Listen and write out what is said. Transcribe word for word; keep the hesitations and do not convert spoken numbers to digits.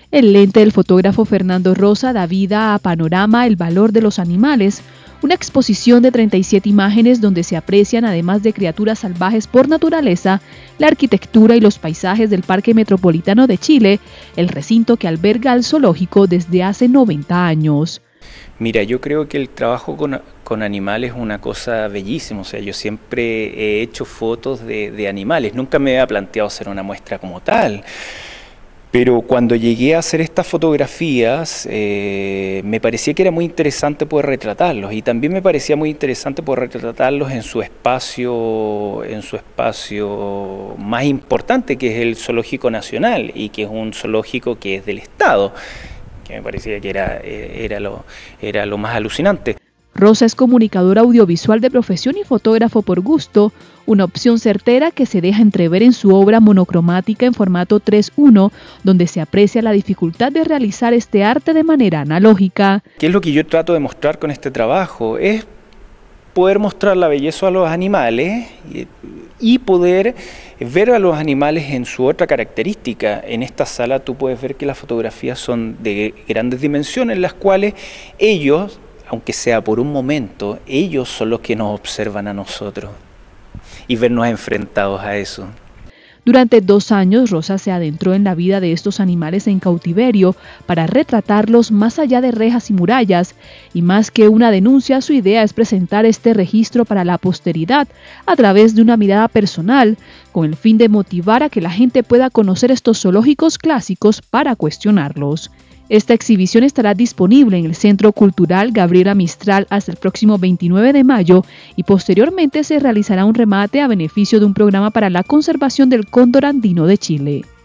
El lente del fotógrafo Fernando Rosa da vida a Panorama El valor de los animales, una exposición de treinta y siete imágenes donde se aprecian, además de criaturas salvajes por naturaleza, la arquitectura y los paisajes del Parque Metropolitano de Chile, el recinto que alberga al zoológico desde hace noventa años. Mira, yo creo que el trabajo con, con animales es una cosa bellísima. O sea, yo siempre he hecho fotos de, de animales, nunca me había planteado hacer una muestra como tal. Pero cuando llegué a hacer estas fotografías, eh, me parecía que era muy interesante poder retratarlos, y también me parecía muy interesante poder retratarlos en su espacio, en su espacio más importante, que es el Zoológico Nacional, y que es un zoológico que es del Estado, que me parecía que era, era, lo, era lo más alucinante. Rosa es comunicador audiovisual de profesión y fotógrafo por gusto, una opción certera que se deja entrever en su obra monocromática en formato tres uno, donde se aprecia la dificultad de realizar este arte de manera analógica. ¿Qué es lo que yo trato de mostrar con este trabajo? Es poder mostrar la belleza a los animales y poder ver a los animales en su otra característica. En esta sala tú puedes ver que las fotografías son de grandes dimensiones, en las cuales ellos, aunque sea por un momento, ellos son los que nos observan a nosotros, y vernos enfrentados a eso. Durante dos años, Rosa se adentró en la vida de estos animales en cautiverio para retratarlos más allá de rejas y murallas, y más que una denuncia, su idea es presentar este registro para la posteridad a través de una mirada personal, con el fin de motivar a que la gente pueda conocer estos zoológicos clásicos para cuestionarlos. Esta exhibición estará disponible en el Centro Cultural Gabriela Mistral hasta el próximo veintinueve de mayo, y posteriormente se realizará un remate a beneficio de un programa para la conservación del cóndor andino de Chile.